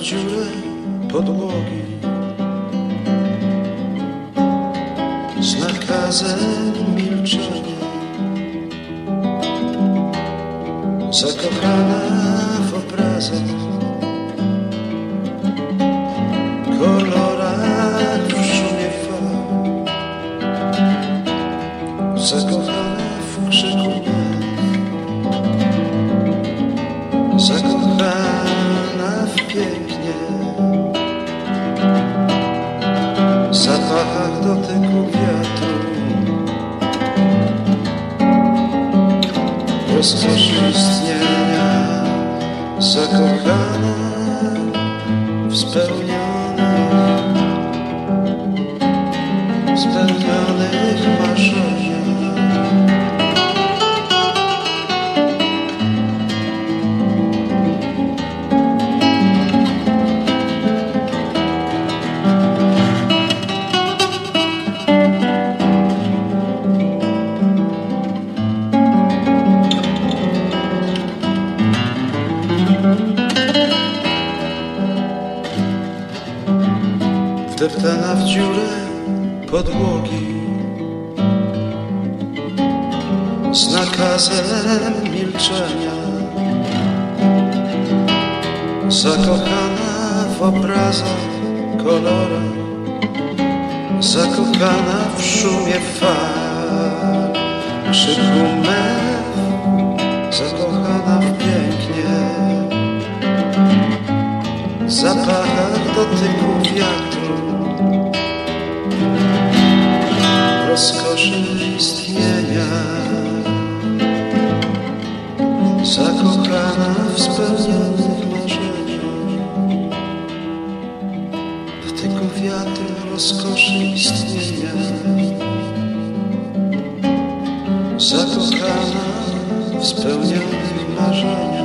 dziurę podłogi z nakazem milczenia, zakochana w obrazach, kolorach, w szumie fal, zakochana w krzyku mew, zakochana w pięknie, zapachach dotyku wiatru, rozkoszy istnienia, zakochana w spełnionych marzeniach. Wdeptana w dziurę podłogi z nakazem milczenia, zakochana w obrazach, kolorach, zakochana w szumie fal, krzyku mew, zakochana w pięknie, zapachach dotyku wiatru, rozkoszy istnienia, zakochana w spełnionych marzeniach, w dotyku wiatru, rozkoszy istnienia, zakochana w spełnionych marzeniach.